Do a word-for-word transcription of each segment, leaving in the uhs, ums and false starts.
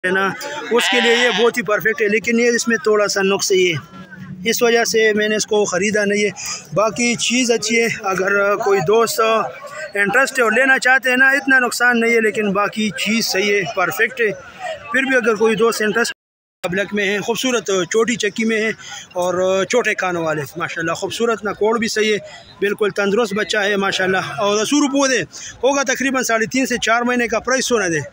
है ना, उसके लिए ये बहुत ही परफेक्ट है। लेकिन ये इसमें थोड़ा सा नुक्स है, ये इस वजह से मैंने इसको ख़रीदा नहीं है। बाकी चीज़ अच्छी है, अगर कोई दोस्त इंटरेस्ट है और लेना चाहते हैं ना, इतना नुकसान नहीं है, लेकिन बाकी चीज़ सही है, परफेक्ट है। फिर भी अगर कोई दोस्त इंटरेस्ट ब्लैक में है, खूबसूरत छोटी चक्की में है और छोटे कानों वाले माशाल्लाह, खूबसूरत ना कोड भी सही है, बिल्कुल तंदुरुस्त बच्चा है माशाल्लाह। और असूर पौधे होगा तकरीबन साढ़े तीन से चार महीने का। प्राइस सोना दे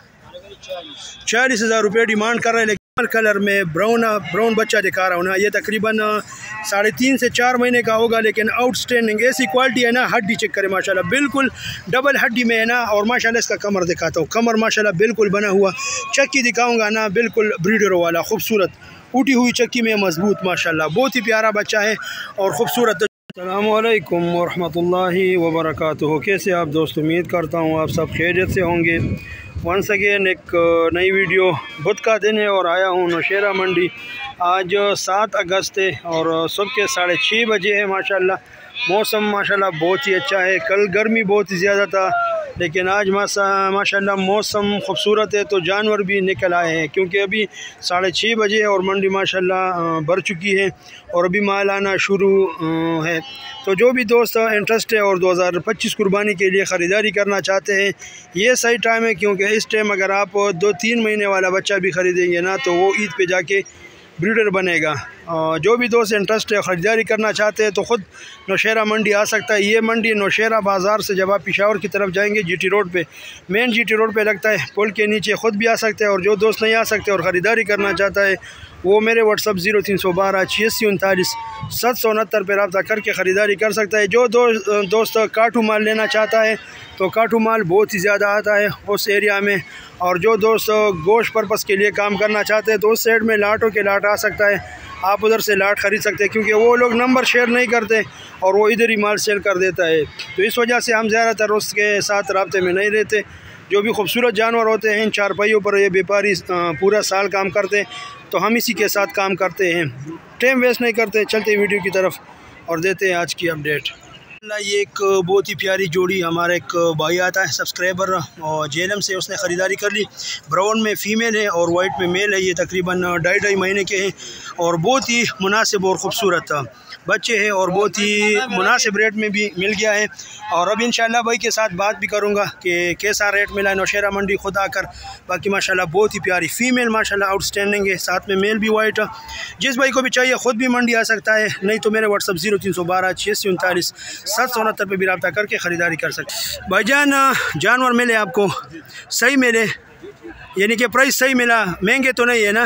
चालीस हज़ार रुपये डिमांड कर रहे हैं। लेकिन कलर में ब्राउन ब्राउन बच्चा दिखा रहा हूँ ना, ये तकरीबन साढ़े तीन से चार महीने का होगा, लेकिन आउटस्टैंडिंग ऐसी क्वालिटी है ना, हड्डी चेक करें माशाल्लाह, बिल्कुल डबल हड्डी में है ना। और माशाल्लाह इसका कमर दिखाता हूँ, कमर माशाल्लाह बिल्कुल बना हुआ, चक्की दिखाऊंगा ना, बिल्कुल ब्रीडर वाला खूबसूरत उठी हुई चक्की में मजबूत माशाल्लाह, बहुत ही प्यारा बच्चा है और ख़ूबसूरत। अस्सलामु अलैकुम वरहमतुल्लाहि वबरकातुहू। कैसे आप दोस्त, उम्मीद करता हूँ आप सब खैरियत से होंगे। वंस अगेन एक नई वीडियो, बुध का दिन है और आया हूँ नौशेरा मंडी। आज सात अगस्त है और सुबह के साढ़े छः बजे है माशाल्लाह। मौसम माशाल्लाह बहुत ही अच्छा है, कल गर्मी बहुत ही ज़्यादा था, लेकिन आज माशाल्लाह मौसम खूबसूरत है, तो जानवर भी निकल आए हैं। क्योंकि अभी साढ़े छः बजे है और मंडी माशाल्लाह भर चुकी है और अभी माल आना शुरू है। तो जो भी दोस्त इंटरेस्ट है और दो हज़ार पच्चीस कुर्बानी के लिए ख़रीदारी करना चाहते हैं, ये सही टाइम है। क्योंकि इस टाइम अगर आप दो तीन महीने वाला बच्चा भी ख़रीदेंगे ना, तो वो ईद पे जाके ब्रीडर बनेगा। जो भी दोस्त इंटरेस्ट है, ख़रीदारी करना चाहते हैं, तो ख़ुद नौशेरा मंडी आ सकता है। ये मंडी नौशेरा बाज़ार से जब आप पेशावर की तरफ जाएंगे, जीटी रोड पे, मेन जीटी रोड पे लगता है, पुल के नीचे ख़ुद भी आ सकते हैं। और जो दोस्त नहीं आ सकते और ख़रीदारी करना चाहता है, वो मेरे व्हाट्सअप ज़ीरो तीन सौ बारह छियासी उनतालीस सात सौ उनहत्तर पर रब्ता करके ख़रीदारी कर सकता है। जो दो दोस्त काटू माल लेना चाहता है, तो काटू माल बहुत ही ज़्यादा आता है उस एरिया में। और जो दोस्त गोश्त पर्पज़ के लिए काम करना चाहते हैं, तो उस साइड में लाटों के लाट आ सकता है, आप उधर से लाट ख़रीद सकते हैं। क्योंकि वो लोग नंबर शेयर नहीं करते और वो इधर ही माल सेल कर देता है, तो इस वजह से हम ज़्यादातर उसके साथ रब्ते में नहीं रहते। जो भी खूबसूरत जानवर होते हैं, इन चारपाइयों पर ये व्यापारी पूरा साल काम करते हैं, तो हम इसी के साथ काम करते हैं, टाइम वेस्ट नहीं करते। चलते वीडियो की तरफ और देते हैं आज की अपडेट। ये एक बहुत ही प्यारी जोड़ी, हमारा एक भाई आता है सब्सक्राइबर और जेलम से, उसने ख़रीदारी कर ली। ब्राउन में फ़ीमेल है और वाइट में मेल है। ये तकरीबन ढाई ढाई महीने के हैं और बहुत ही मुनासिब और ख़ूबसूरत बच्चे हैं और बहुत ही मुनासिब रेट में भी मिल गया है। और अब इंशाल्लाह भाई के साथ बात भी करूँगा कि कैसा रेट मिला है नौशेरा मंडी खुद आकर। बाकी माशाल्लाह बहुत ही प्यारी फ़ीमेल माशाल्लाह आउटस्टैंडिंग है, साथ में मेल भी वाइट। जिस भाई को भी चाहिए ख़ुद भी मंडी आ सकता है, नहीं तो मेरे व्हाट्सअप ज़ीरो तीन सौ बारह छियासी उनतालीस सात सौ उनहत्तर पर भी रब्ता करके ख़रीदारी कर सकते। भाईजान जानवर मिले आपको, सही मिले, यानी कि प्राइस सही मिला, महंगे तो नहीं है ना।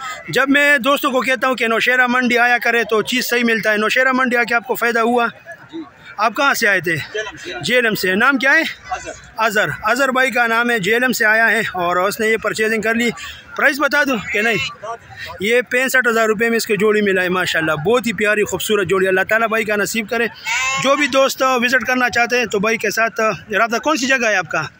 जब मैं दोस्तों को कहता हूँ कि नौशेरा मंडी आया करे तो चीज़ सही मिलता है। नौशेरा मंडी आके आपको फ़ायदा हुआ? आप कहाँ से आए थे? जेलम से। नाम क्या है? अज़हर। अज़हर भाई का नाम है, जेलम से आया है और उसने ये परचेजिंग कर ली। प्राइस बता दूँ कि नहीं? ये पैंसठ हज़ार रुपये में इसके जोड़ी मिला है माशाल्लाह, बहुत ही प्यारी खूबसूरत जोड़ी। अल्लाह ताला भाई का नसीब करे। जो भी दोस्त विज़िट करना चाहते हैं, तो भाई के साथ रब्ता। कौन सी जगह है आपका?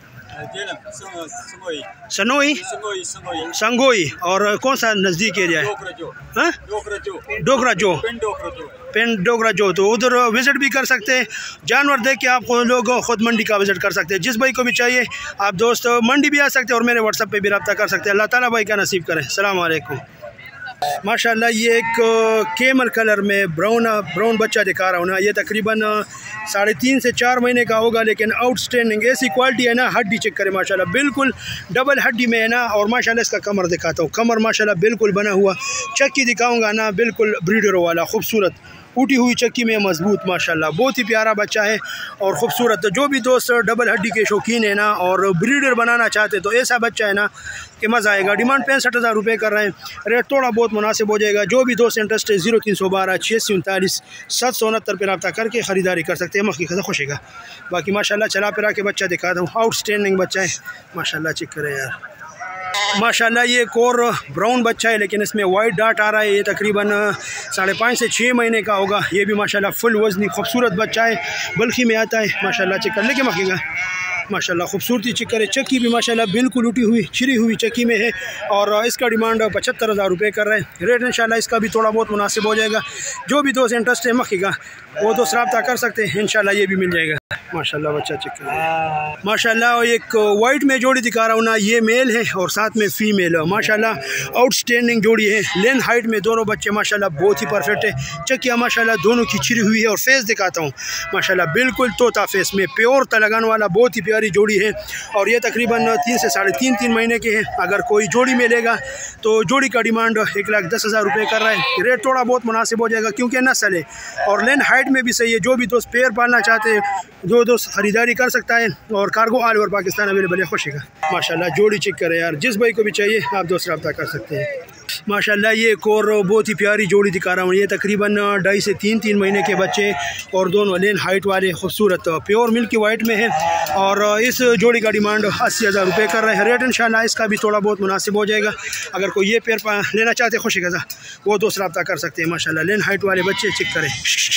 सनोई संगोई। और कौन सा नज़दीक एरिया है? डोगरा जो पेन डोगरा जो, तो उधर विज़िट भी कर सकते हैं। जानवर देख के आप लोग ख़ुद मंडी का विज़िट कर सकते हैं। जिस भाई को भी चाहिए आप दोस्त मंडी भी आ सकते हैं और मेरे व्हाट्सएप पे भी रब्ता कर सकते हैं। अल्लाह ताला भाई का नसीब करें। अस्सलाम वालेकुम। माशाल्लाह ये एक केमल कलर में ब्राउन ब्राउन बच्चा दिखा रहा हूँ ना, ये तकरीबन साढ़े तीन से चार महीने का होगा, लेकिन आउटस्टैंडिंग ऐसी क्वालिटी है ना, हड्डी चेक करें माशाल्लाह, बिल्कुल डबल हड्डी में है ना। और माशाल्लाह इसका कमर दिखाता हूँ, कमर माशाल्लाह बिल्कुल बना हुआ, चक्की दिखाऊंगा ना, बिल्कुल ब्रीडर वाला खूबसूरत उठी हुई चक्की में मजबूत माशाल्लाह, बहुत ही प्यारा बच्चा है और ख़ूबसूरत। तो जो भी दोस्त डबल हड्डी के शौकीन है ना और ब्रीडर बनाना चाहते हैं, तो ऐसा बच्चा है ना कि मज़ा आएगा। डिमांड पैंसठ हज़ार रुपये कर रहे हैं, रेट थोड़ा बहुत मुनासिब हो जाएगा। जो भी दोस्त इंटरेस्ट है, ज़ीरो तीन सौ बारह छियासी उनतालीस सात सौ उनहत्तर पर रब्ता करके ख़रीदारी कर सकते हैं। मक्की खजा खुशेगा। बाकी माशाल्लाह चला फिरा के बच्चा दिखाता हूँ, आउटस्टैंडिंग बच्चा है माशाल्लाह, चेक करें यार माशाल्लाह। ये एक और ब्राउन बच्चा है, लेकिन इसमें वाइट डाट आ रहा है। ये तकरीबन साढ़े पाँच से छः महीने का होगा। ये भी माशाल्लाह फुल वज़नी खूबसूरत बच्चा है, बल्कि में आता है माशाल्लाह। चेक कर लेके मखेगा माशाल्लाह, खूबसूरती चेक करे। चक्की भी माशाल्लाह बिल्कुल उठी हुई छिरी हुई चक्की में है और इसका डिमांड पचहत्तर हज़ार रुपये कर रहे हैं। रेट इंशाल्लाह इसका भी थोड़ा बहुत मुनासिब हो जाएगा। जो भी दोस्त इंटरेस्ट है मखेगा, वो दोस्त रब्ता कर सकते हैं, इंशाल्लाह ये भी मिल जाएगा। माशाल्लाह बच्चा चेक करें माशाल्लाह। एक वाइट में जोड़ी दिखा रहा हूँ ना, ये मेल है और साथ में फीमेल है माशाल्लाह। आउटस्टैंडिंग जोड़ी है, लेंथ हाइट में दोनों बच्चे माशाल्लाह बहुत ही परफेक्ट है। चेकिया माशाल्लाह दोनों की छिरी हुई है और फेस दिखाता हूँ माशाल्लाह बिल्कुल तोता फेस में प्योर तलगन वाला बहुत ही प्यारी जोड़ी है। और ये तकरीबन तीन से साढ़े तीन तीन महीने के हैं। अगर कोई जोड़ी में लेगा तो जोड़ी का डिमांड एक लाख दस हज़ार रुपये कर रहा है। रेट थोड़ा बहुत मुनासिब हो जाएगा क्योंकि नस्ल है और लेंथ हाइट में भी सही है। जो भी दोस्त पेयर पालना चाहते हैं जो दोस्त ख़रीदारी कर सकता है और cargo all over Pakistan available है। खुशी का माशाल्लाह जोड़ी चेक करें यार, जिस भाई को भी चाहिए आप दोस्त रब्ता कर सकते हैं माशाल्लाह। ये एक और बहुत ही प्यारी जोड़ी दिखा रहा हूँ, ये तकरीबन ढाई से तीन तीन महीने के बच्चे और दोनों लेन हाइट वाले खूबसूरत प्योर मिल्की वाइट में है। और इस जोड़ी का डिमांड अस्सी हज़ार रुपये कर रहे हैं। रेट इंशाल्लाह इसका भी थोड़ा बहुत मुनासिब हो जाएगा। अगर कोई ये पेयर लेना चाहते हैं खुशी का वो दोस्त रब्ता कर सकते हैं माशाल्लाह। लेन हाइट वाले बच्चे चेक करें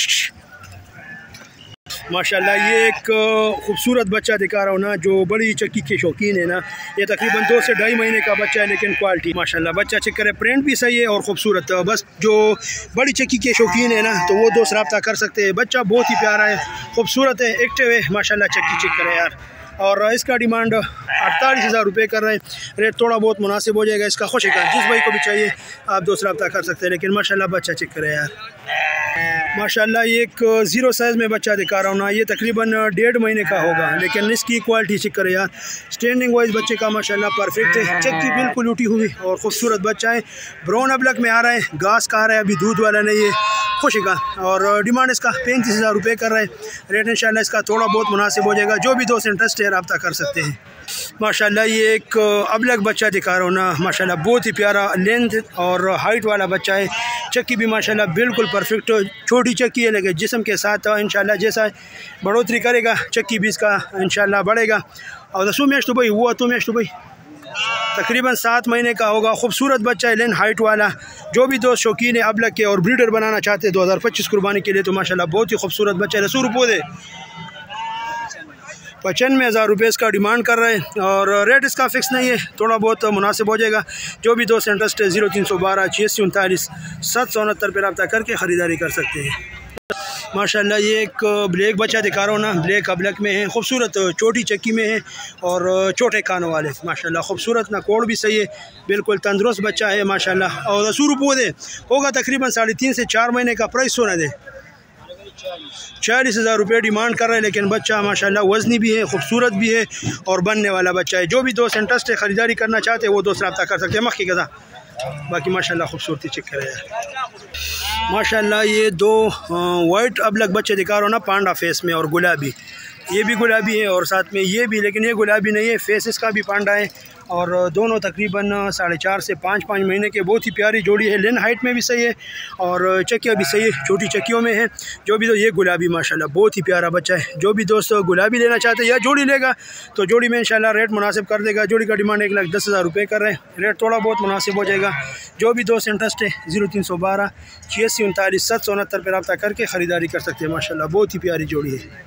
माशाल्लाह। ये एक खूबसूरत बच्चा दिखा रहा हूँ ना, जो बड़ी चक्की के शौकीन है ना, ये तकरीबन दो से ढाई महीने का बच्चा है लेकिन क्वालिटी माशाल्लाह बच्चा चेक करें। प्रिंट भी सही है और ख़ूबसूरत। बस जो बड़ी चक्की के शौकीन है ना तो वो दोस्त रब्ता कर सकते हैं। बच्चा बहुत ही प्यारा है, खूबसूरत है, एक्टिव है माशाल्लाह। चक्की चेक करें यार। और इसका डिमांड अड़तालीस हज़ार रुपये कर रहे हैं। रेट थोड़ा बहुत मुनासिब हो जाएगा इसका। खुशी का जिस भाई को भी चाहिए आप दोस्त रब्ता कर सकते हैं। लेकिन माशाल्लाह बच्चा चेक करें यार माशाल्लाह। ये एक ज़ीरो साइज़ में बच्चा दिखा रहा हूँ ना, ये तकरीबन डेढ़ महीने का होगा लेकिन इसकी क्वालिटी चेक करें यार। स्टैंडिंग वाइज बच्चे का माशाल्लाह परफेक्ट है। चक्की बिल्कुल उठी हुई और ख़ूबसूरत बच्चा है। ब्राउन अबलक में आ रहा है, घास का आ रहा है, अभी दूध वाला नहीं है। खुशी का और डिमांड इसका पैंतीस हज़ार रुपये कर रहे हैं। रेट इंशाल्लाह इसका थोड़ा बहुत मुनासिब हो जाएगा। जो भी दोस्त इंटरेस्ट है रब्ता कर सकते हैं माशाल्लाह। ये एक अबलक बच्चा दिखा रहा हूँ ना माशाल्लाह, बहुत ही प्यारा लेंथ और हाइट वाला बच्चा है। चक्की भी माशाल्लाह बिल्कुल परफेक्ट, छोटी चक्की है लेकिन जिस्म के साथ इंशाल्लाह जैसा बढ़ोतरी करेगा चक्की भी इसका इंशाल्लाह बढ़ेगा। और दसू मैच तो भाई हुआ तो मैच तो भाई तकरीबन सात महीने का होगा। खूबसूरत बच्चा है, लेन हाइट वाला। जो भी दोस्त शौकीन है अबलक के और ब्रीडर बनाना चाहते हैं दो हज़ार पच्चीस कुर्बानी के लिए तो माशाल्लाह बहुत ही खूबसूरत बच्चा है। रसूल पौधे पचानवे हज़ार रुपये इसका डिमांड कर रहे हैं और रेट इसका फ़िक्स नहीं है, थोड़ा बहुत मुनासिब हो जाएगा। जो भी दोस्त इंटरेस्ट है ज़ीरो तीन सौ बारह छियासी उनतालीस सात सौ उनहत्तर पर रब्ता करके ख़रीदारी कर सकते हैं माशाल्लाह। ये एक ब्लैक बच्चा दिखा रहा हूँ ना, ब्लैक अबलक में है, खूबसूरत छोटी चक्की में है और छोटे कानों वाले माशाल्लाह खूबसूरत। ना कोड भी सही है, बिल्कुल तंदुरुस्त बच्चा है माशाल्लाह। और रसूल पौधे होगा तकरीबन साढ़े तीन से चार महीने का। प्राइस सोना दे चालीस हज़ार रुपये डिमांड कर रहे हैं लेकिन बच्चा माशाल्लाह वज़नी भी है, खूबसूरत भी है और बनने वाला बच्चा है। जो भी दोस्त इंटरेस्ट है ख़रीदारी करना चाहते हैं वो दोस्त रब्ता कर सकते हैं। मक्खी गज़ा बाकी माशाल्लाह खूबसूरती चेक करें माशाल्लाह। ये दो वाइट अबलक बच्चे दिखा रहा हूँ ना, पांडा फेस में और गुलाबी, ये भी गुलाबी है और साथ में ये भी, लेकिन ये गुलाबी नहीं है, फेस इसका भी पांडा है। और दोनों तकरीबन साढ़े चार से पाँच पाँच महीने के बहुत ही प्यारी जोड़ी है। लेन हाइट में भी सही है और चक्कियाँ भी सही है, छोटी चक्कियों में है। जो भी तो ये गुलाबी माशाल्लाह बहुत ही प्यारा बच्चा है। जो भी दोस्त गुलाबी लेना चाहते हैं या जोड़ी लेगा तो जोड़ी में इंशाल्लाह रेट मुनासिब कर देगा। जोड़ी का डिमांड एक लाख दस हज़ार रुपये कर रहे हैं। रेट थोड़ा बहुत मुनासिब हो जाएगा। जो भी दोस्त इंटरेस्ट है ज़ीरो तीन सौ बारह छियासी उनतालीस सात सौ उनहत्तर पर रब्ता करके ख़रीदारी कर सकते हैं माशाल्लाह। बहुत ही प्यारी जोड़ी है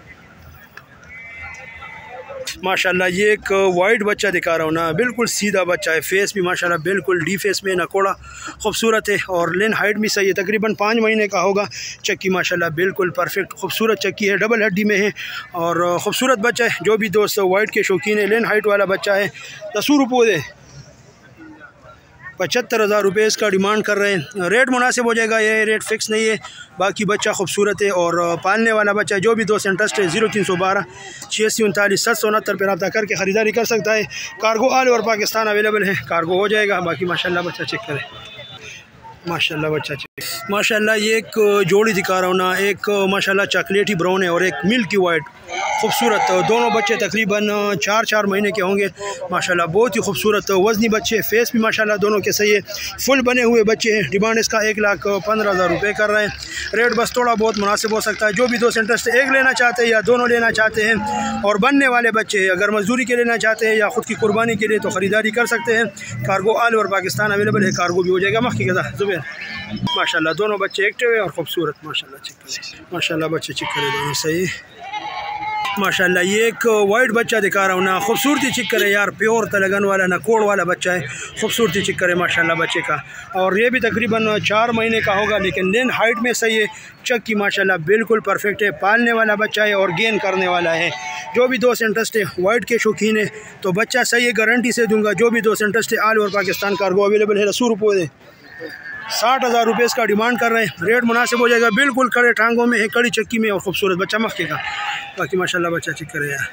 माशाल्लाह। ये एक वाइट बच्चा दिखा रहा हूँ ना, बिल्कुल सीधा बच्चा है। फेस भी माशाल्लाह बिल्कुल डी फेस में नकोड़ा खूबसूरत है और लेन हाइट भी सही है, तकरीबन पाँच महीने का होगा। चक्की माशाल्लाह बिल्कुल परफेक्ट खूबसूरत चक्की है, डबल हड्डी में है और ख़ूबसूरत बच्चा है। जो भी दोस्त वाइट के शौकीन है, लेन हाइट वाला बच्चा है। तसूर पौधे पचहत्तर हज़ार रुपये इसका डिमांड कर रहे हैं। रेट मुनासिब हो जाएगा, ये रेट फ़िक्स नहीं है। बाकी बच्चा खूबसूरत है और पालने वाला बच्चा है। जो भी दोस्त इंटरेस्ट है ज़ीरो तीन सौ बारह छियासी उनतालीस सात सौ उनहत्तर पर रब्ता करके ख़रीदारी कर सकता है। Cargo all over Pakistan available है, कार्गो हो जाएगा। बाकी माशाल्लाह बच्चा चेक करें माशाल्लाह बच्चा चेक माशाल्लाह। ये एक जोड़ी दिखा रहा हूँ ना, एक माशाल्लाह चॉकलेटी ब्राउन है और एक मिल्की वाइट खूबसूरत। दोनों बच्चे तकरीबन चार चार महीने के होंगे माशाल्लाह। बहुत ही खूबसूरत वज़नी बच्चे, फेस भी माशाल्लाह दोनों के सही है, फुल बने हुए बच्चे हैं। डिमांड इसका एक लाख पंद्रह हज़ार रुपये कर रहे हैं। रेट बस थोड़ा बहुत मुनासिब हो सकता है। जो भी दोस्त इंटरेस्ट एक लेना चाहते हैं या दोनों लेना चाहते हैं और बनने वाले बच्चे हैं, अगर मजदूरी के लेना चाहते हैं या ख़ुद की कुर्बानी के लिए तो ख़रीदारी कर सकते हैं। Cargo all over Pakistan available है, कार्गो भी हो जाएगा। मक्खी गज़ा जुबैर माशाल्लाह दोनों बच्चे एक्टिव है और खूबसूरत माशाल्लाह। चेक करें माशाल्लाह बच्चे चेक करें दोनों सही माशाल्लाह ये एक वाइट बच्चा दिखा रहा हूँ ना, खूबसूरती चिक्कर है यार, प्योर तलगन वाला ना कोड़ वाला बच्चा है, खूबसूरती चिक्कर है माशाल्लाह बच्चे का। और ये भी तकरीबन चार महीने का होगा, लेकिन लेन हाइट में सही है, चक की माशाल्लाह बिल्कुल परफेक्ट है, पालने वाला बच्चा है और गेन करने वाला है। जो भी दोस्त इंटरेस्ट है वाइट के शौकीन है तो बच्चा सही है, गारंटी से दूंगा। जो भी दोस्त इंटरेस्ट है all over Pakistan cargo available है। रसूल रुपये साठ हज़ार रुपये इसका डिमांड कर रहे हैं, रेट मुनासिब हो जाएगा, बिल्कुल कड़े टांगों में है, कड़ी चक्की में और खूबसूरत बच्चा मक्के का। बाकी माशाल्लाह बच्चा चेक करे यार।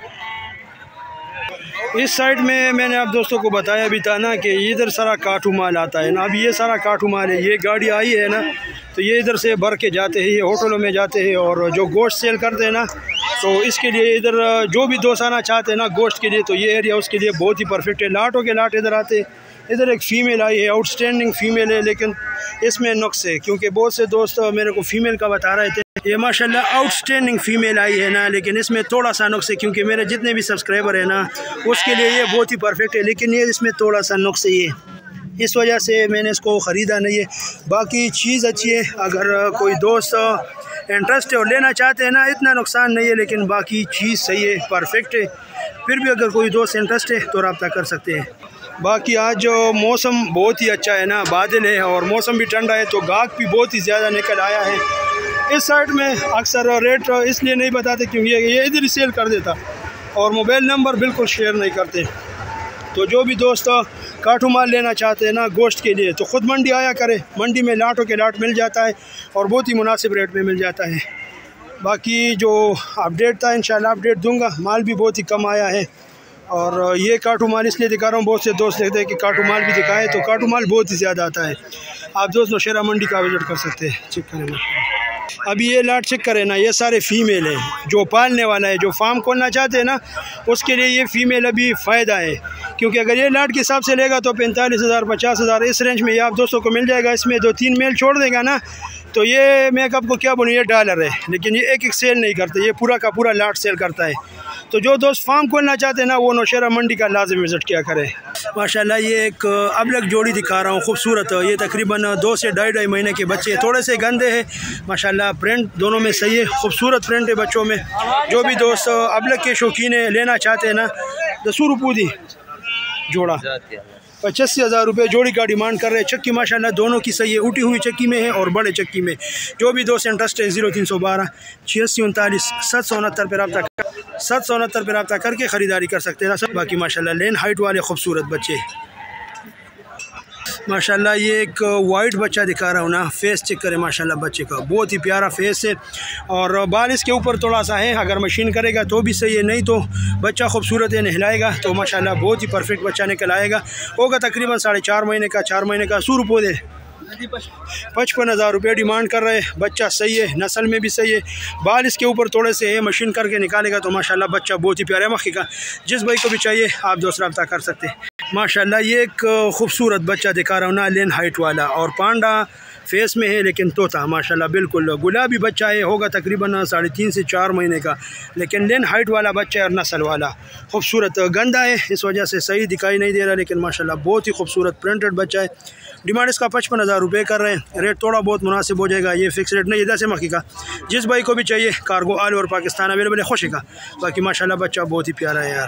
इस साइड में मैंने आप दोस्तों को बताया भी था ना कि इधर सारा काठू माल आता है ना, अब ये सारा काठू माल है, ये गाड़ी आई है ना तो ये इधर से भर के जाते हैं, ये होटलों में जाते हैं और जो गोश्त सेल करते हैं ना तो इसके लिए इधर जो भी दोस्त आना चाहते हैं ना गोश्त के लिए तो ये एरिया उसके लिए बहुत ही परफेक्ट है। लाटों के लाट इधर आते हैं। इधर एक फ़ीमेल आई है, आउटस्टैंडिंग फ़ीमेल है, लेकिन इसमें नुक्स है क्योंकि बहुत से दोस्त मेरे को फ़ीमेल का बता रहे थे। ये माशाल्लाह आउटस्टैंडिंग फ़ीमेल आई है ना, लेकिन इसमें थोड़ा सा नुक्स है क्योंकि मेरे जितने भी सब्सक्राइबर है ना उसके लिए ये बहुत ही परफेक्ट है, लेकिन ये इसमें थोड़ा सा नुक्स है, ये इस वजह से मैंने इसको ख़रीदा नहीं है। बाकी चीज़ अच्छी है, अगर कोई दोस्त इंटरेस्ट है और लेना चाहते हैं ना इतना नुकसान नहीं है, लेकिन बाकी चीज़ सही है, परफेक्ट है। फिर भी अगर कोई दोस्त इंटरेस्ट है तो रब्ता कर सकते हैं। बाकी आज जो मौसम बहुत ही अच्छा है ना, बादल है और मौसम भी ठंडा है तो गाहक भी बहुत ही ज़्यादा निकल आया है। इस साइड में अक्सर रेट इसलिए नहीं बताते क्योंकि ये इधर ही सेल कर देता और मोबाइल नंबर बिल्कुल शेयर नहीं करते। तो जो भी दोस्त काठू माल लेना चाहते हैं ना गोश्त के लिए तो ख़ुद मंडी आया करे, मंडी में लाटों के लाट मिल जाता है और बहुत ही मुनासिब रेट में मिल जाता है। बाकी जो अपडेट था इंशाल्लाह अपडेट दूंगा। माल भी बहुत ही कम आया है और ये काठू माल इसलिए दिखा रहा हूँ, बहुत से दोस्त कहते हैं कि काठू माल भी दिखाएं तो काठू माल बहुत ही ज़्यादा आता है। आप दोस्त नौशेरा मंडी का विज़िट कर सकते हैं, चेक करें। अभी ये लाट चेक करें ना, ये सारे फ़ीमेल हैं। जो पालने वाला है, जो फार्म खोलना चाहते हैं ना उसके लिए ये फ़ीमेल अभी फ़ायदा है क्योंकि अगर ये लाट के हिसाब से लेगा तो पैंतालीस हज़ार पचास हज़ार इस रेंज में ये आप दोस्तों को मिल जाएगा। इसमें दो तीन मेल छोड़ देगा ना तो ये मैं आपको क्या बोलूँ, ये डॉलर है, लेकिन ये एक एक सेल नहीं करते, ये पूरा का पूरा लाट सेल करता है। तो जो दोस्त फार्म खोलना चाहते हैं ना वो नौशेरा मंडी का लाजिम विज़िट किया करें। माशाल्लाह ये एक अबलग जोड़ी दिखा रहा हूँ, खूबसूरत। ये तकरीबन दो से ढाई ढाई महीने के बच्चे, थोड़े से गंदे हैं माशाल्लाह, प्रिंट दोनों में सही है, खूबसूरत प्रिंट है बच्चों में। जो भी दोस्त अबलग के शौकीन है लेना चाहते हैं ना दसू रुपये जोड़ा पचासी हज़ार रुपये जोड़ी का डिमांड कर रहे हैं। चक्की माशाल्लाह दोनों की सही है, उठी हुई चक्की में है और बड़े चक्की में। जो भी दोस्त इंटरेस्ट है ज़ीरो तीन सौ बारह छियासी उनतालीस सात सौ उनहत्तर पर रब्ता कर सात सौ उनहत्तर पर रब्ता करके ख़रीदारी कर सकते हैं। बाकी माशाल्लाह लेन हाइट वाले खूबसूरत बच्चे माशाल्लाह। ये एक वाइट बच्चा दिखा रहा हूँ ना, फेस चेक करें माशाल्लाह बच्चे का, बहुत ही प्यारा फेस है और बाल इसके ऊपर थोड़ा सा है, अगर मशीन करेगा तो भी सही है, नहीं तो बच्चा खूबसूरत है, नहलाएगा तो माशाल्लाह बहुत ही परफेक्ट बच्चा निकल आएगा। होगा तकरीबन साढ़े चार महीने का, चार महीने का सौ रुपये पचपन हज़ार रुपये डिमांड कर रहे हैं। बच्चा सही है, नस्ल में भी सही है, बाल इसके ऊपर थोड़े से है, मशीन करके निकालेगा तो माशाल्लाह बच्चा बहुत ही प्यारा मक्खी का। जिस भाई को भी चाहिए आप दोस्त रब्ता कर सकते हैं। माशाल्लाह ये एक खूबसूरत बच्चा दिखा रहा हूँ ना, लेन हाइट वाला और पांडा फेस में है, लेकिन तोता माशाल्लाह बिल्कुल गुलाबी बच्चा है, होगा तकरीबन साढ़े तीन से चार महीने का, लेकिन लेन हाइट वाला बच्चा है और नस्ल वाला खूबसूरत। गंदा है इस वजह से सही दिखाई नहीं दे रहा, लेकिन माशाल्लाह बहुत ही खूबसूरत प्रिंटेड बच्चा है। डिमांड इसका पचपन हज़ार रुपये कर रहे हैं, रेट थोड़ा बहुत मुनासिब हो जाएगा, ये फिक्स रेट नहीं है। दस मक्खी का जिस भाई को भी चाहिए cargo all over Pakistan available है, खुशी का। बाकी माशाल्लाह बच्चा बहुत ही प्यारा है यार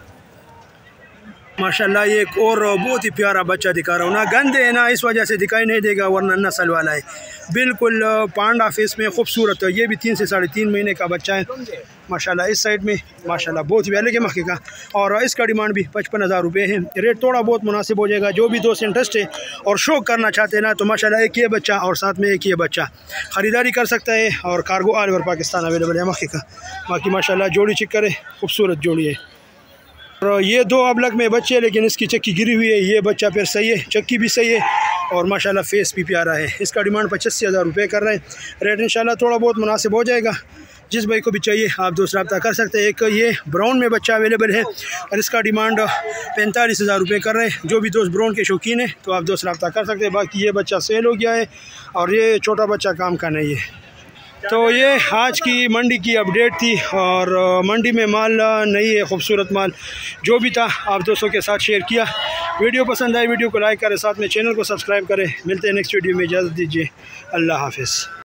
माशाल्लाह। ये एक और बहुत ही प्यारा बच्चा दिखा रहा हूँ ना, गंदे है ना इस वजह से दिखाई नहीं देगा, वरना नस्ल वाला है, बिल्कुल पांडा फेस में खूबसूरत है। ये भी तीन से साढ़े तीन महीने का बच्चा है माशाल्लाह। इस साइड में माशाल्लाह बहुत ही प्यारे के मक्के का और इसका डिमांड भी पचपन हज़ार रुपये है, रेट थोड़ा बहुत मुनासिब हो जाएगा। जो भी दोस्त इंटरेस्ट है और शौक करना चाहते हैं ना तो माशाल्लाह एक ये बच्चा और साथ में एक ये बच्चा ख़रीदारी कर सकता है और cargo all over Pakistan available है मक्के का। बाकी माशाल्लाह जोड़ी चेक करें, खूबसूरत जोड़ी है। और ये दो अबलग में बच्चे हैं, लेकिन इसकी चक्की गिरी हुई है, ये बच्चा फिर सही है, चक्की भी सही है और माशाल्लाह फेस भी प्यारा है। इसका डिमांड पचासी हज़ार रुपये कर रहे हैं, रेट इंशाल्लाह थोड़ा बहुत मुनासिब हो जाएगा। जिस भाई को भी चाहिए आप दोस्त रब्ता कर सकते हैं। एक ये ब्राउन में बच्चा अवेलेबल है और इसका डिमांड पैंतालीस हज़ार रुपये कर रहे हैं। जो भी दोस्त ब्राउन के शौकीन है तो आप दोस्त रब्ता कर सकते हैं। बाकी ये बच्चा सेल हो गया है और ये छोटा बच्चा काम का नहीं है। तो ये आज की मंडी की अपडेट थी और मंडी में माल नहीं है, खूबसूरत माल जो भी था आप दोस्तों के साथ शेयर किया। वीडियो पसंद आए वीडियो को लाइक करें, साथ में चैनल को सब्सक्राइब करें। मिलते हैं नेक्स्ट वीडियो में, इजाज़त दीजिए, अल्लाह हाफ़िज़।